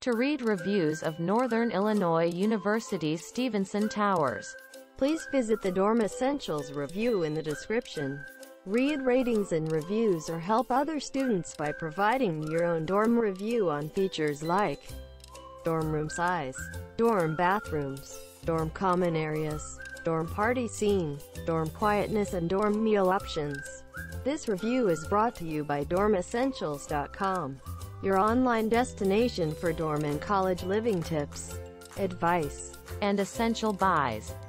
to read reviews of Northern Illinois University's Stevenson Towers. Please visit the Dorm Essentials review in the description. Read ratings and reviews or help other students by providing your own dorm review on features like dorm room size, dorm bathrooms, dorm common areas, dorm party scene, dorm quietness and dorm meal options. This review is brought to you by dormessentials.com, your online destination for dorm and college living tips, advice, and essential buys.